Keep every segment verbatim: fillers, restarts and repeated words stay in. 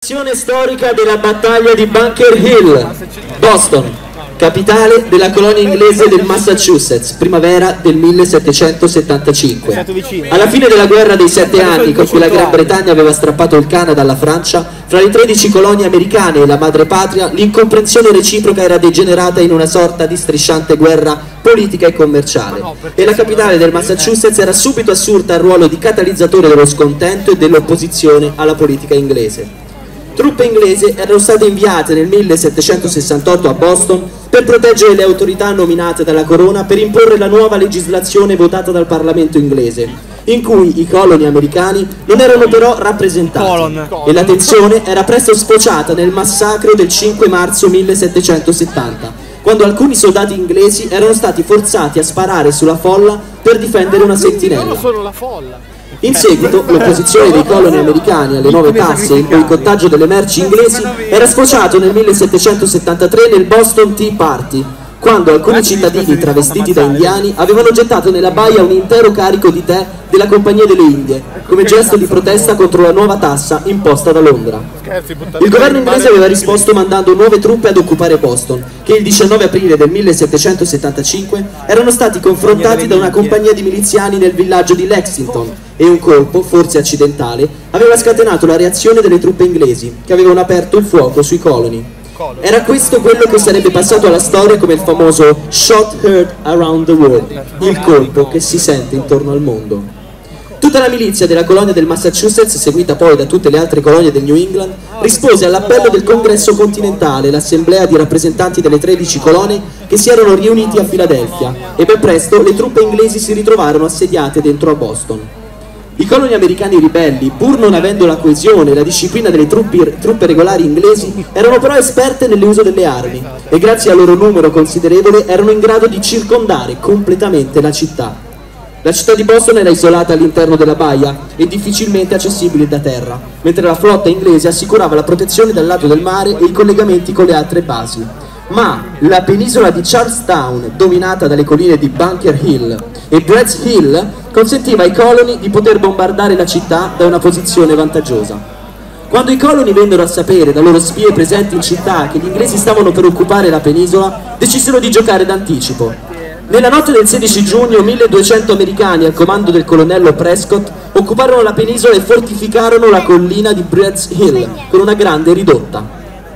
Locazione storica della battaglia di Bunker Hill, Boston, capitale della colonia inglese del Massachusetts, primavera del millesettecentosettantacinque. Alla fine della guerra dei sette anni, con cui la Gran Bretagna aveva strappato il Canada alla Francia, fra le tredici colonie americane e la madrepatria, l'incomprensione reciproca era degenerata in una sorta di strisciante guerra politica e commerciale, e la capitale del Massachusetts era subito assurta al ruolo di catalizzatore dello scontento e dell'opposizione alla politica inglese. Truppe inglesi erano state inviate nel millesettecentosessantotto a Boston per proteggere le autorità nominate dalla corona per imporre la nuova legislazione votata dal Parlamento inglese, in cui i coloni americani non erano però rappresentati, e la tensione era presto sfociata nel massacro del cinque marzo millesettecentosettanta, quando alcuni soldati inglesi erano stati forzati a sparare sulla folla per difendere una sentinella. In seguito, l'opposizione dei coloni americani alle nuove tasse e il boicottaggio delle merci inglesi era sfociato nel millesettecentosettantatré nel Boston Tea Party, quando alcuni cittadini travestiti da indiani avevano gettato nella baia un intero carico di tè della Compagnia delle Indie, come gesto di protesta contro la nuova tassa imposta da Londra. Il governo inglese aveva risposto mandando nuove truppe ad occupare Boston, che il diciannove aprile del millesettecentosettantacinque erano stati confrontati da una compagnia di miliziani nel villaggio di Lexington, e un colpo, forse accidentale, aveva scatenato la reazione delle truppe inglesi, che avevano aperto il fuoco sui coloni. Era questo quello che sarebbe passato alla storia come il famoso shot heard around the world, il colpo che si sente intorno al mondo. Tutta la milizia della colonia del Massachusetts, seguita poi da tutte le altre colonie del New England, rispose all'appello del Congresso continentale, l'assemblea di rappresentanti delle tredici colonie che si erano riuniti a Filadelfia, e ben presto le truppe inglesi si ritrovarono assediate dentro a Boston. I coloni americani ribelli, pur non avendo la coesione e la disciplina delle truppe, truppe regolari inglesi, erano però esperte nell'uso delle armi, e grazie al loro numero considerevole erano in grado di circondare completamente la città. La città di Boston era isolata all'interno della baia e difficilmente accessibile da terra, mentre la flotta inglese assicurava la protezione dal lato del mare e i collegamenti con le altre basi. Ma la penisola di Charlestown, dominata dalle colline di Bunker Hill e Brad's Hill, consentiva ai coloni di poter bombardare la città da una posizione vantaggiosa. Quando i coloni vennero a sapere da loro spie presenti in città che gli inglesi stavano per occupare la penisola, decisero di giocare d'anticipo. Nella notte del sedici giugno, milleduecento americani al comando del colonnello Prescott occuparono la penisola e fortificarono la collina di Brad's Hill con una grande ridotta.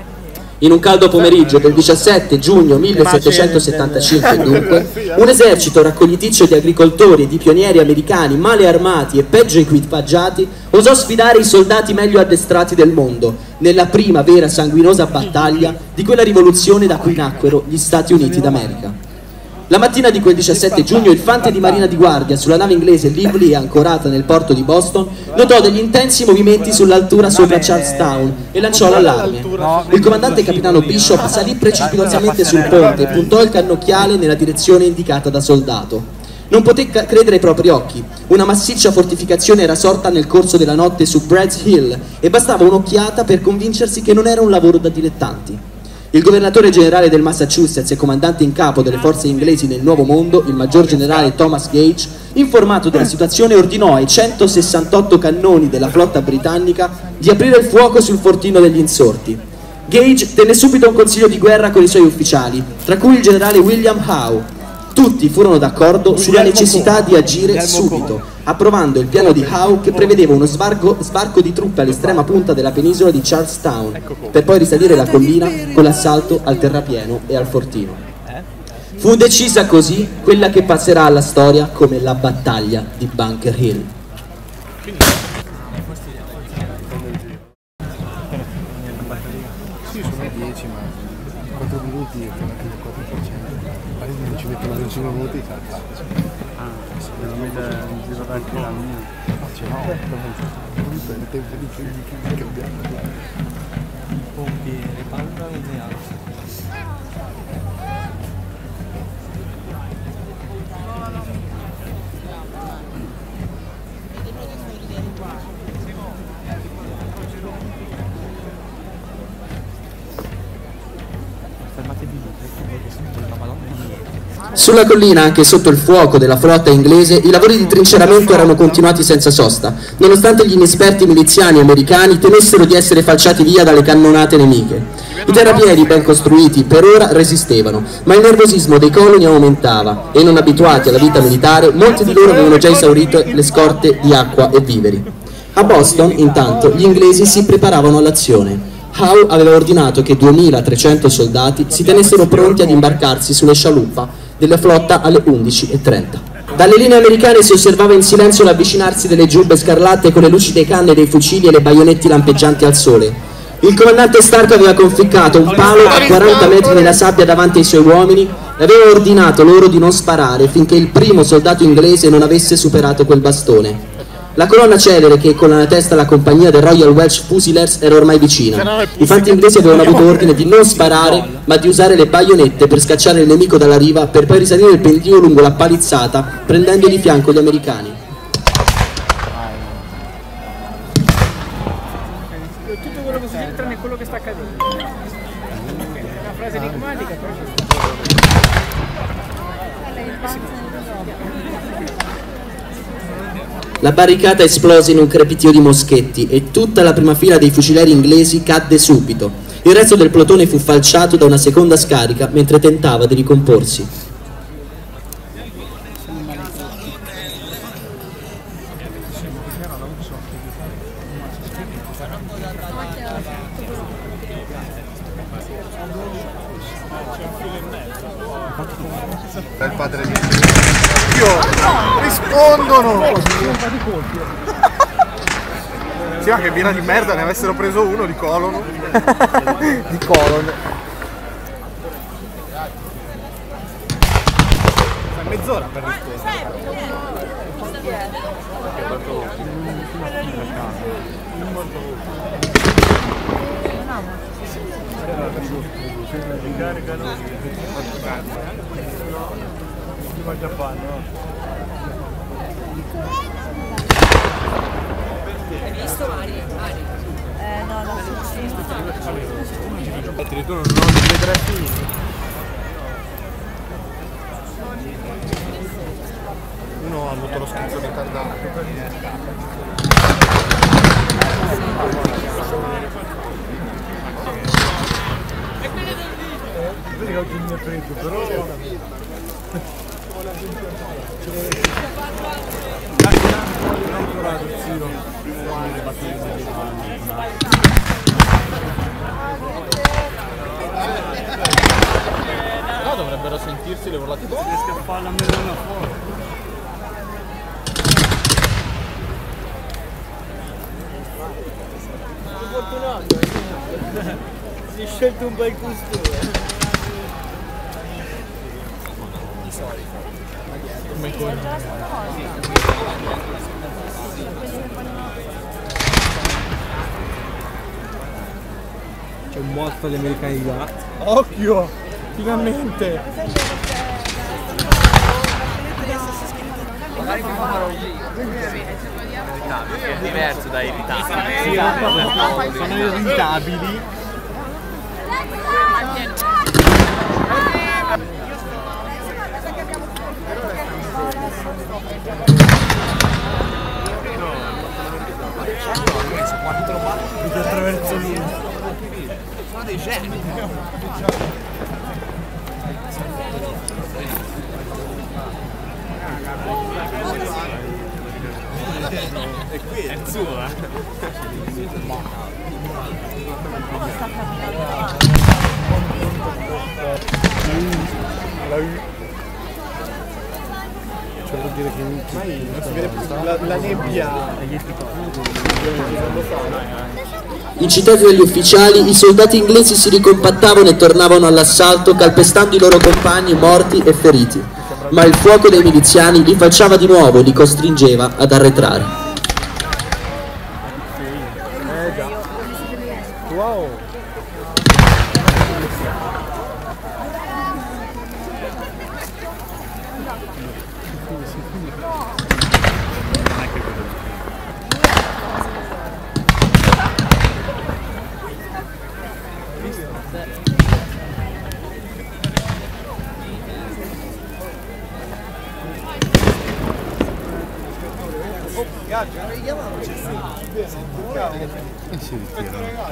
In un caldo pomeriggio del diciassette giugno millesettecentosettantacinque, dunque, un esercito raccogliticcio di agricoltori e di pionieri americani male armati e peggio equipaggiati osò sfidare i soldati meglio addestrati del mondo nella prima vera sanguinosa battaglia di quella rivoluzione da cui nacquero gli Stati Uniti d'America. La mattina di quel diciassette giugno il fante di marina di guardia sulla nave inglese Lively, ancorata nel porto di Boston, notò degli intensi movimenti sull'altura sopra Charlestown e lanciò l'allarme. Il comandante capitano Bishop salì precipitosamente sul ponte e puntò il cannocchiale nella direzione indicata da soldato. Non poté credere ai propri occhi. Una massiccia fortificazione era sorta nel corso della notte su Brad's Hill e bastava un'occhiata per convincersi che non era un lavoro da dilettanti. Il governatore generale del Massachusetts e comandante in capo delle forze inglesi nel Nuovo Mondo, il maggior generale Thomas Gage, informato della situazione, ordinò ai centosessantotto cannoni della flotta britannica di aprire il fuoco sul fortino degli insorti. Gage tenne subito un consiglio di guerra con i suoi ufficiali, tra cui il generale William Howe. Tutti furono d'accordo sulla necessità di agire subito, approvando il piano di Howe che prevedeva uno sbarco, sbarco di truppe all'estrema punta della penisola di Charlestown, per poi risalire la collina con l'assalto al terrapieno e al fortino. Fu decisa così quella che passerà alla storia come la battaglia di Bunker Hill. Sì, sono dieci, ma quattro minuti e anche il quattro per cento. Non ci mettono ventuno minuti e ah, secondo me è girata anche la mia. No, c'è no, comunque il tempo di cambiare. Pompiere, palla e altro. Fermatevi lì, perché sento la madonna di Sulla collina, anche sotto il fuoco della flotta inglese, i lavori di trinceramento erano continuati senza sosta, nonostante gli inesperti miliziani americani temessero di essere falciati via dalle cannonate nemiche. I terrapieni ben costruiti per ora resistevano, ma il nervosismo dei coloni aumentava e, non abituati alla vita militare, molti di loro avevano già esaurito le scorte di acqua e viveri. A Boston, intanto, gli inglesi si preparavano all'azione. Howe aveva ordinato che duemilatrecento soldati si tenessero pronti ad imbarcarsi sulle scialuppa della flotta alle undici e trenta. Dalle linee americane si osservava in silenzio l'avvicinarsi delle giubbe scarlatte con le lucide canne dei fucili e le baionetti lampeggianti al sole. Il comandante Stark aveva conficcato un palo a quaranta metri nella sabbia davanti ai suoi uomini e aveva ordinato loro di non sparare finché il primo soldato inglese non avesse superato quel bastone. La colonna celere, che con la testa la compagnia del Royal Welsh Fusiliers, era ormai vicina. I fanti inglesi avevano avuto ordine di non sparare, ma di usare le baionette per scacciare il nemico dalla riva, per poi risalire il pendio lungo la palizzata, prendendo di fianco gli americani. Tutto quello che succede tranne quello che sta accadendo. È una frase enigmatica, però c'è stato. La barricata esplose in un crepitio di moschetti e tutta la prima fila dei fucilieri inglesi cadde subito. Il resto del plotone fu falciato da una seconda scarica mentre tentava di ricomporsi. È il padre di Dio, rispondono! Sì, ma che birra di merda, ne avessero preso uno di Colon. Di Colon. Mezz'ora per rispondere. Hai visto Mari? Mari? Eh no, no, Tu non li vedresti. Uno ha avuto lo schizzo ritardato. Vedi che oggi mi è preso, però... No, dovrebbero sentirsi le urlate. Si riesce a farla a melona fuori. Fortunato, si è scelto un bel costume. Di solito. Come con... C'è un mostro agli americani là. Occhio! Finalmente! Magari mi farò un è diverso da irritabili. Sì, sono irritabili. Attraverso lui. Sono dei geni. E qui è il suo, eh? La U. Cioè vuol dire che non si vede la, la nebbia. Incitati dagli ufficiali, i soldati inglesi si ricompattavano e tornavano all'assalto, calpestando i loro compagni morti e feriti. Ma il fuoco dei miliziani li falciava di nuovo e li costringeva ad arretrare. Wow! E si ritira.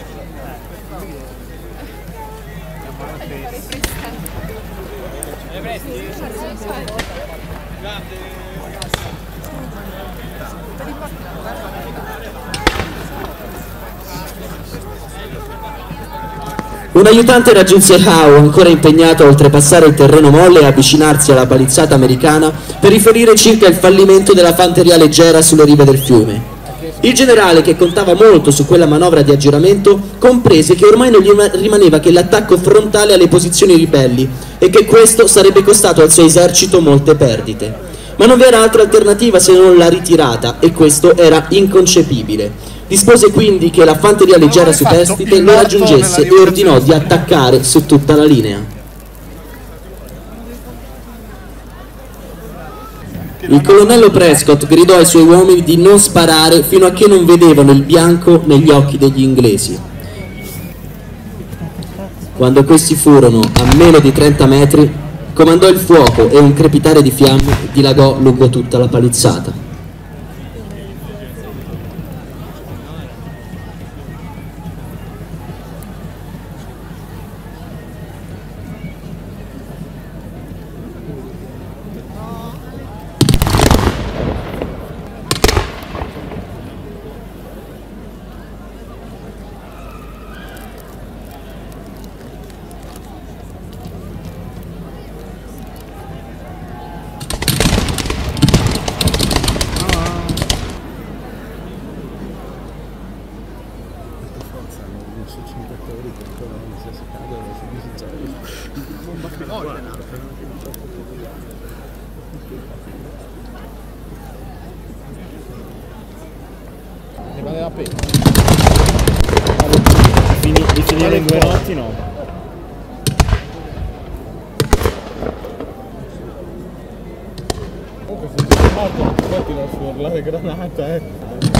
Un aiutante raggiunse Howe, ancora impegnato a oltrepassare il terreno molle e avvicinarsi alla palizzata americana per riferire circa il fallimento della fanteria leggera sulle rive del fiume. Il generale, che contava molto su quella manovra di aggiramento, comprese che ormai non gli rimaneva che l'attacco frontale alle posizioni ribelli e che questo sarebbe costato al suo esercito molte perdite. Ma non vi era altra alternativa se non la ritirata, e questo era inconcepibile. Dispose quindi che la fanteria leggera superstite lo raggiungesse e ordinò di attaccare su tutta la linea. Il colonnello Prescott gridò ai suoi uomini di non sparare fino a che non vedevano il bianco negli occhi degli inglesi. Quando questi furono a meno di trenta metri, comandò il fuoco e un crepitare di fiamme dilagò lungo tutta la palizzata. Ne vale la pena. Fini, di finire in due notti no. Comunque se ti sei morto poi ti lascio urlare granata, eh.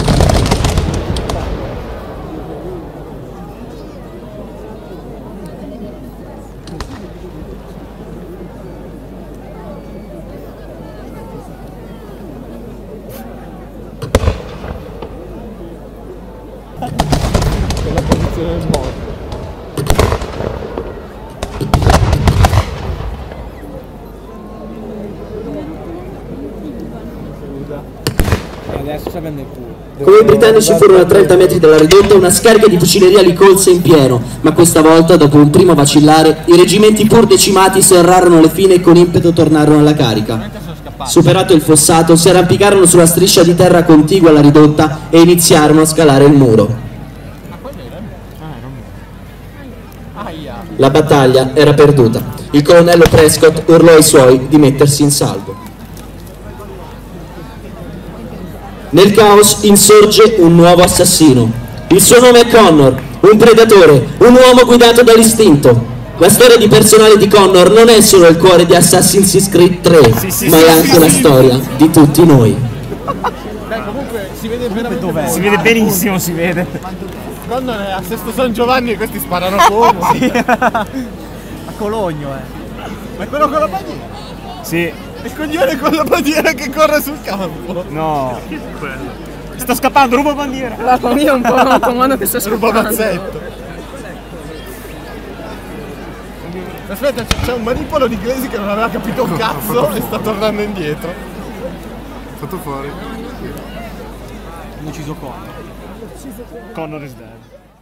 Per la posizione del morto. Adesso sta prendendo il culo. Come i britannici furono a trenta metri dalla ridotta, una scarica di fucileria li colse in pieno, ma questa volta, dopo un primo vacillare, i reggimenti pur decimati serrarono le file e con impeto tornarono alla carica. Superato il fossato, si arrampicarono sulla striscia di terra contigua alla ridotta e iniziarono a scalare il muro. La battaglia era perduta. Il colonnello Prescott urlò ai suoi di mettersi in salvo. Nel caos insorge un nuovo assassino. Il suo nome è Connor, un predatore, un uomo guidato dall'istinto. La storia di personale di Connor non è solo il cuore di Assassin's Creed tre, sì, sì, ma è anche sì, la sì. storia di tutti noi. Dai, comunque si vede veramente Dov'è? Si vede benissimo, si vede. Connor è a Sesto San Giovanni e questi sparano come? Sì. A Cologno, eh. Ma è quello con la bandiera? Sì. Il coglione con la bandiera che corre sul campo. No. Sta scappando, ruba bandiera. La famiglia è un po' un comando che sta scappando. Ruba mazzetto. Aspetta, c'è un manipolo di inglesi che non aveva capito un cazzo e sta tornando indietro. Fatto fuori. Hanno ucciso Connor. Connor is dead.